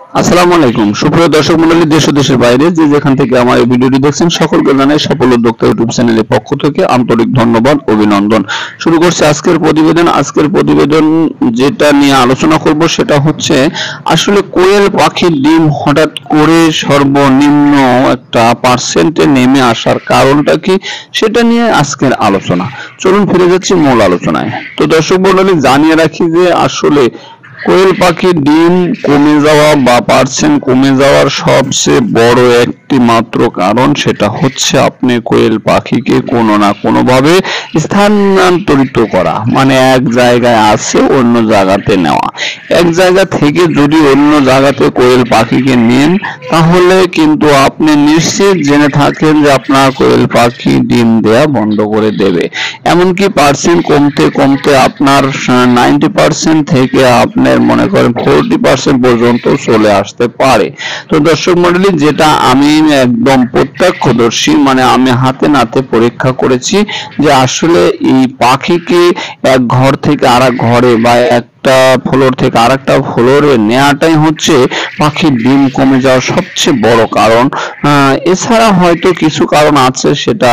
আসসালামু আলাইকুম সুপ্রিয় দর্শক মণ্ডলী, দেশ ও দেশের বাইরে যে যেখান থেকে আমার এই ভিডিওটি দেখছেন সকলকে জানাই সফল উদ্যোক্তা ইউটিউব চ্যানেলের পক্ষ থেকে আন্তরিক ধন্যবাদ, অভিনন্দন। শুরু করছি আজকের প্রতিবেদন। যেটা নিয়ে আলোচনা করব সেটা হচ্ছে আসলে কোয়েল পাখির ডিম হঠাৎ করে সর্বনিম্ন একটা পার্সেন্টে নেমে আসার কারণটা কি, সেটা নিয়ে আজকের আলোচনা। চলুন ফিরে যাচ্ছি মূল আলোচনায়। তো দর্শক মণ্ডলী, জানিয়ে রাখি যে আসলে কোয়েল পাখির ডিম কমে যাওয়া বা পার্সেন্ট কমে যাওয়ার সবচেয়ে বড় একটি মাত্র কারণ সেটা হচ্ছে আপনি কোয়েল পাখিকে কোনো না কোনো ভাবে স্থানান্তরিত করা, মানে এক জায়গায় আছে অন্য জায়গাতে নেওয়া। এক জায়গা থেকে যদি অন্য জায়গাতে কোয়েল পাখিকে নেন তাহলে কিন্তু আপনি নিশ্চিত জেনে থাকেন যে আপনার কোয়েল পাখি ডিম দেয়া বন্ধ করে দেবে। এমনকি পার্সেন্ট কমতে কমতে আপনার 90% থেকে আপনার মনে করেন 40% পর্যন্ত চলে আসতে পারে। তো দর্শক মণ্ডলী, যেটা আমি একদম প্রত্যক্ষদর্শী, মানে আমি হাতে নাতে পরীক্ষা করেছি যে আসলে এই পাখিকে এক ঘর থেকে আরেক ঘরে বা একটা ফ্লোর থেকে আরেকটা ফ্লোরে নেওয়াটাই হচ্ছে পাখির ডিম কমে যাওয়ার সবচেয়ে বড় কারণ। এছাড়া হয়তো কিছু কারণ আছে, সেটা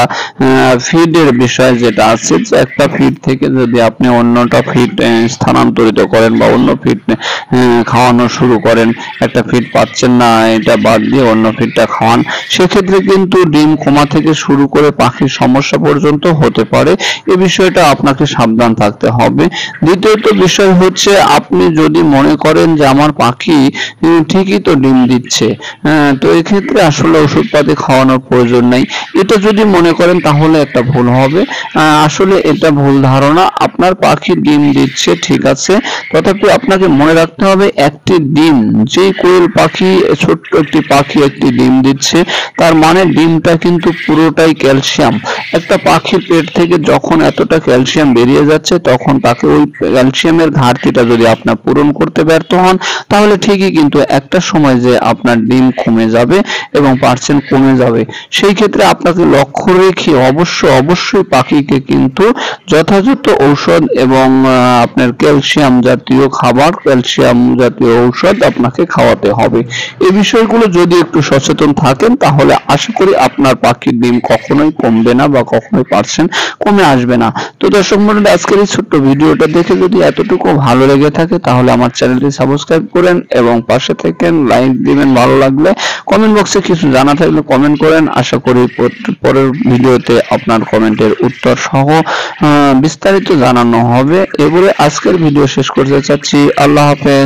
ফিডের বিষয় যেটা আছে, যে একটা ফিড থেকে যদি আপনি অন্যটা ফিড স্থানান্তরিত করেন বা অন্য ফিড খাওয়ানো শুরু করেন, একটা ফিড পাচ্ছেন না এটা বাদ দিয়ে অন্য ফিডটা খাওয়ান, সেক্ষেত্রে কিন্তু ডিম কমা থেকে শুরু করে পাখির সমস্যা পর্যন্ত হতে পারে। এই বিষয়টা আপনাকে সাবধান থাকতে হবে। দ্বিতীয়ত বিষয় হচ্ছে, আপনি যদি মনে করেন যে আমার পাখি ঠিকই তো ডিম দিচ্ছে, তো এক্ষেত্রে আসলে ওষুধপাতি খাওয়ানোর প্রয়োজন নাই, এটা যদি মনে করেন তাহলে একটা ভুল হবে। আসলে এটা ভুল ধারণা। আপনার পাখি ডিম দিচ্ছে ঠিক আছে, তথাপি আপনাকে মনে রাখতে হবে একটি ডিম, যে কোয়েল পাখি ছোট্ট একটি পাখি একটি ডিম দিচ্ছে, তার মানে ডিমটা কিন্তু পুরোটাই ক্যালসিয়াম। একটা পাখির পেট থেকে যখন এতটা ক্যালসিয়াম বেরিয়ে যাচ্ছে, তখন তাকে ওই ক্যালসিয়ামের ঘাটতিটা যদি আপনার পূরণ করতে ব্যর্থ হন, তাহলে ঠিকই কিন্তু একটা সময় যে আপনার ডিম কমে যাবে এবং পার্সেন্ট কমে যাবে। সেই ক্ষেত্রে আপনাকে লক্ষ্য রেখে অবশ্যই পাখিকে কিন্তু যথাযথ ঔষধ এবং আপনার ক্যালসিয়াম জাতীয় খাবার, ক্যালসিয়াম জাতীয় ঔষধ আপনাকে খাওয়াতে হবে। এই বিষয়গুলো যদি একটু সচেতন থাকেন তাহলে আশা করি আপনার পাখির ডিম কখনোই কমবে না বা কখনোই পার্সেন্ট কমে আসবে না। তো দর্শক মণ্ডলী, আজকের এই ছোট্ট ভিডিওটা দেখে যদি এতটুকু ভালো লেগে থাকে তাহলে আমার চ্যানেলটি সাবস্ক্রাইব করেন এবং পাশে থাকেন, লাইক দিবেন। ভালো লাগলে কমেন্ট বক্সে কিছু জানা থাকলে কমেন্ট করেন। আশা করি পরের ভিডিওতে আপনার কমেন্টের উত্তর সহ বিস্তারিত জানানো হবে। এবারে আজকের ভিডিও শেষ করতে চাচ্ছি। আল্লাহ হাফেজ।